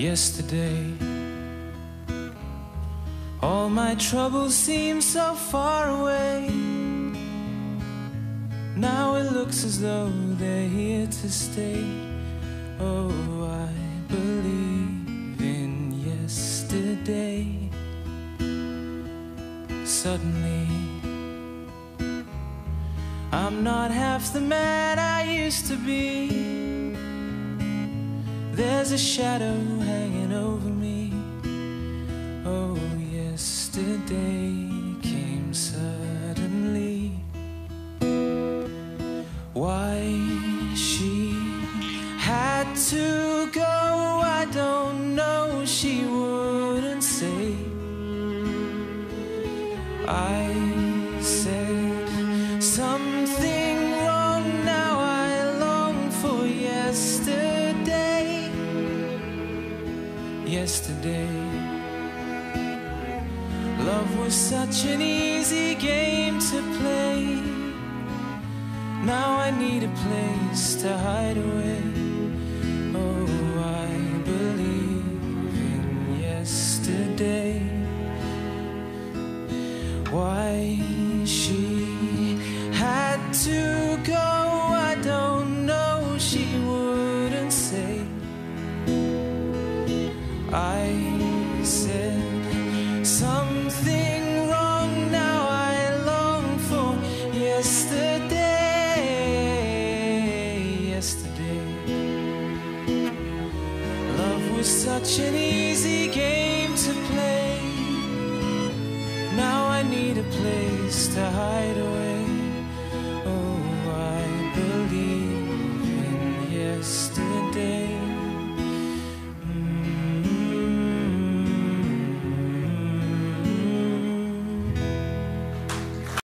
yesterday. All my troubles seem so far away. Now it looks as though they're here to stay. Oh, I believe in yesterday. Suddenly, I'm not half the man I used to be. There's a shadow hanging over me. Oh, yesterday came suddenly. Why she had to go, I don't know, she wouldn't say. I said something wrong, now I long for yesterday. Yesterday, love was such an easy game to play. Now I need a place to hide away. Oh, I believe in yesterday. Why she had to go, I don't know, she wouldn't say. I said something wrong, now I long for yesterday. Yesterday, love was such an easy game to play. Now I need a place to hide away. Oh, I believe in yesterday.